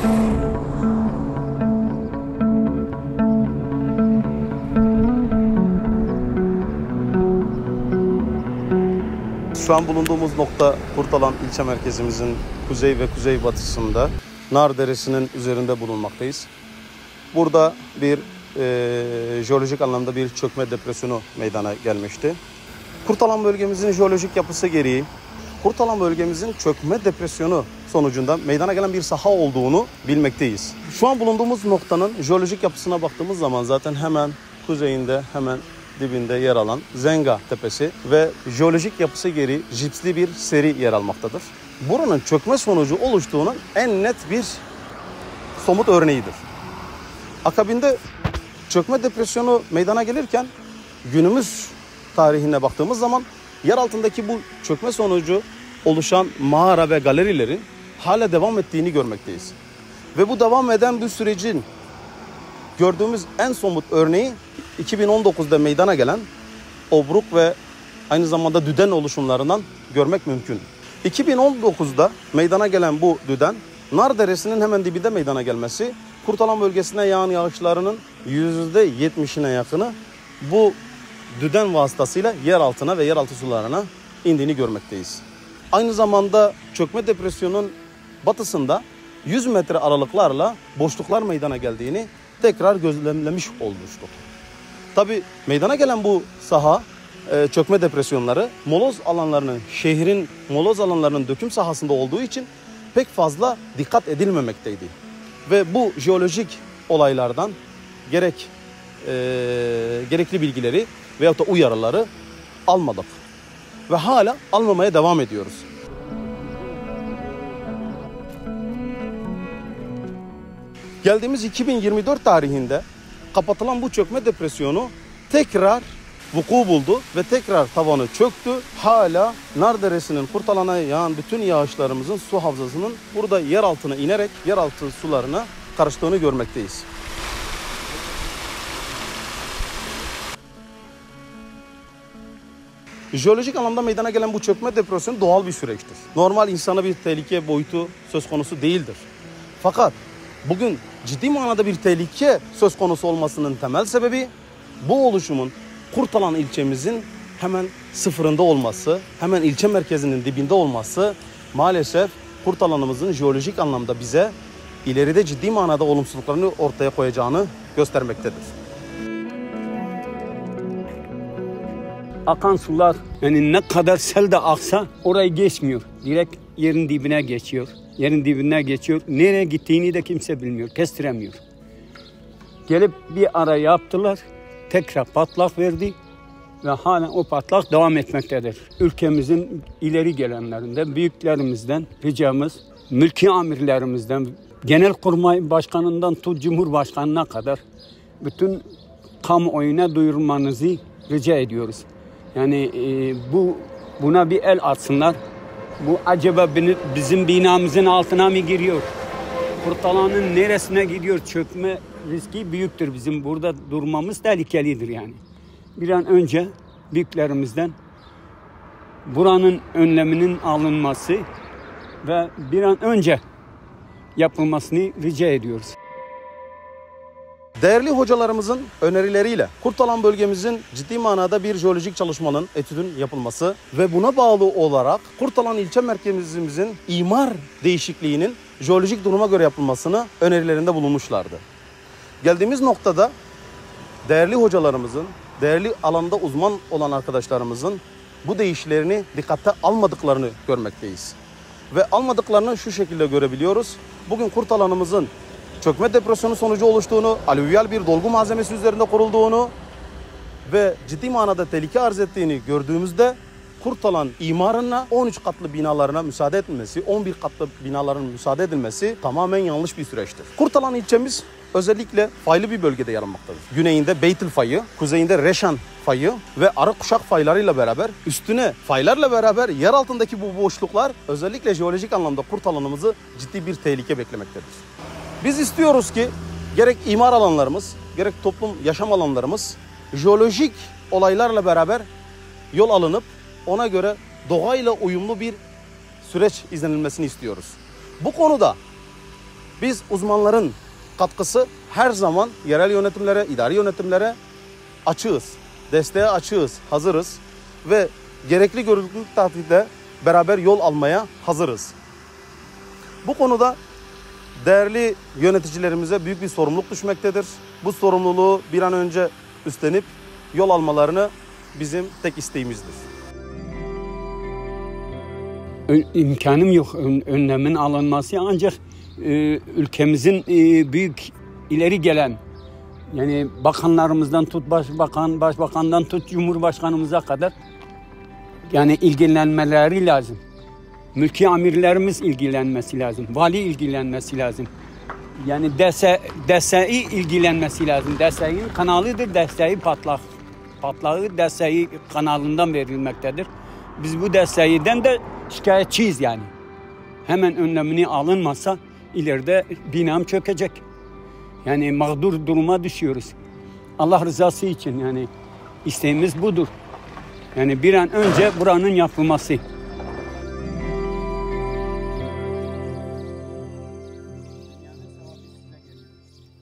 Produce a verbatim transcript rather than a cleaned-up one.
Şu an bulunduğumuz nokta Kurtalan ilçe merkezimizin kuzey ve kuzeybatısında Nar Deresi'nin üzerinde bulunmaktayız. Burada bir e, jeolojik anlamda bir çökme depresyonu meydana gelmişti. Kurtalan bölgemizin jeolojik yapısı gereği Kurtalan bölgemizin çökme depresyonu sonucunda meydana gelen bir saha olduğunu bilmekteyiz. Şu an bulunduğumuz noktanın jeolojik yapısına baktığımız zaman zaten hemen kuzeyinde, hemen dibinde yer alan Zenga Tepesi ve jeolojik yapısı gereği jipsli bir seri yer almaktadır. Buranın çökme sonucu oluştuğunun en net bir somut örneğidir. Akabinde çökme depresyonu meydana gelirken günümüz tarihine baktığımız zaman yer altındaki bu çökme sonucu oluşan mağara ve galerilerin hala devam ettiğini görmekteyiz. Ve bu devam eden bir sürecin gördüğümüz en somut örneği iki bin on dokuzda meydana gelen obruk ve aynı zamanda düden oluşumlarından görmek mümkün. iki bin on dokuzda meydana gelen bu düden, Nar Deresi'nin hemen dibinde meydana gelmesi, Kurtalan bölgesine yağan yağışlarının yüzde yetmişine yakını bu düden vasıtasıyla yer altına ve yeraltı sularına indiğini görmekteyiz. Aynı zamanda çökme depresyonun batısında yüz metre aralıklarla boşluklar meydana geldiğini tekrar gözlemlemiş olmuştuk. Tabii meydana gelen bu saha e, çökme depresyonları moloz alanlarının, şehrin moloz alanlarının döküm sahasında olduğu için pek fazla dikkat edilmemekteydi. Ve bu jeolojik olaylardan gerek e, gerekli bilgileri veyahut da uyarıları almadık. Ve hala almamaya devam ediyoruz. Geldiğimiz iki bin yirmi dört tarihinde kapatılan bu çökme depresyonu tekrar vuku buldu ve tekrar tavanı çöktü. Hala Nar Deresi'nin Kurtalan'a yağan bütün yağışlarımızın su havzasının burada yer altına inerek yeraltı sularına karıştığını görmekteyiz. Jeolojik anlamda meydana gelen bu çökme depresyonu doğal bir süreçtir. Normal insana bir tehlike boyutu söz konusu değildir. Fakat bugün ciddi manada bir tehlike söz konusu olmasının temel sebebi bu oluşumun Kurtalan ilçemizin hemen sıfırında olması, hemen ilçe merkezinin dibinde olması maalesef Kurtalan'ımızın jeolojik anlamda bize ileride ciddi manada olumsuzluklarını ortaya koyacağını göstermektedir. Akan sular yani ne kadar sel de aksa orayı geçmiyor. Direkt yerin dibine geçiyor. Yerin dibine geçiyor. Nereye gittiğini de kimse bilmiyor. Kestiremiyor. Gelip bir ara yaptılar. Tekrar patlak verdi. Ve hala o patlak devam etmektedir. Ülkemizin ileri gelenlerinden, büyüklerimizden ricamız, mülki amirlerimizden, Genelkurmay Başkanı'ndan tut Cumhurbaşkanı'na kadar bütün kamuoyuna duyurmanızı rica ediyoruz. Yani e, bu buna bir el atsınlar. Bu acaba bizim binamızın altına mı giriyor? Kurtalan'ın neresine gidiyor? Çökme riski büyüktür bizim. Burada durmamız tehlikelidir yani. Bir an önce büyüklerimizden buranın önleminin alınması ve bir an önce yapılmasını rica ediyoruz. Değerli hocalarımızın önerileriyle Kurtalan bölgemizin ciddi manada bir jeolojik çalışmanın, etüdün yapılması ve buna bağlı olarak Kurtalan ilçe merkezimizin imar değişikliğinin jeolojik duruma göre yapılmasını önerilerinde bulunmuşlardı. Geldiğimiz noktada değerli hocalarımızın, değerli alanda uzman olan arkadaşlarımızın bu değişiklerini dikkate almadıklarını görmekteyiz. Ve almadıklarını şu şekilde görebiliyoruz. Bugün Kurtalan'ımızın çökme depresyonu sonucu oluştuğunu, alüvyal bir dolgu malzemesi üzerinde kurulduğunu ve ciddi manada tehlike arz ettiğini gördüğümüzde Kurtalan imarına on üç katlı binalarına müsaade edilmesi, on bir katlı binaların müsaade edilmesi tamamen yanlış bir süreçtir. Kurtalan ilçemiz özellikle faylı bir bölgede yer almaktadır. Güneyinde Beytil fayı, kuzeyinde Reşan fayı ve ara kuşak faylarıyla beraber üstüne faylarla beraber yer altındaki bu boşluklar özellikle jeolojik anlamda Kurtalan'ımızı ciddi bir tehlike beklemektedir. Biz istiyoruz ki gerek imar alanlarımız, gerek toplum yaşam alanlarımız jeolojik olaylarla beraber yol alınıp ona göre doğayla uyumlu bir süreç izlenilmesini istiyoruz. Bu konuda Biz uzmanların katkısı her zaman yerel yönetimlere, idari yönetimlere açığız. Desteğe açığız, hazırız ve gerekli görüldüğü takdirde beraber yol almaya hazırız. Bu konuda değerli yöneticilerimize büyük bir sorumluluk düşmektedir. Bu sorumluluğu bir an önce üstlenip yol almalarını bizim tek isteğimizdir. İmkanım yok önlemin alınması, ancak e, ülkemizin e, büyük ileri gelen, yani bakanlarımızdan tut başbakan, başbakandan tut cumhurbaşkanımıza kadar yani ilgilenmeleri lazım. Mülki amirlerimiz ilgilenmesi lazım. Vali ilgilenmesi lazım. Yani dese, deseyi ilgilenmesi lazım. Deseyin kanalıdır. Deseyi patlak. Patlağı deseyi kanalından verilmektedir. Biz bu deseyiden de şikayetçiyiz yani. Hemen önlemini alınmazsa ileride binam çökecek. Yani mağdur duruma düşüyoruz. Allah rızası için yani isteğimiz budur. Yani bir an önce buranın yapılması.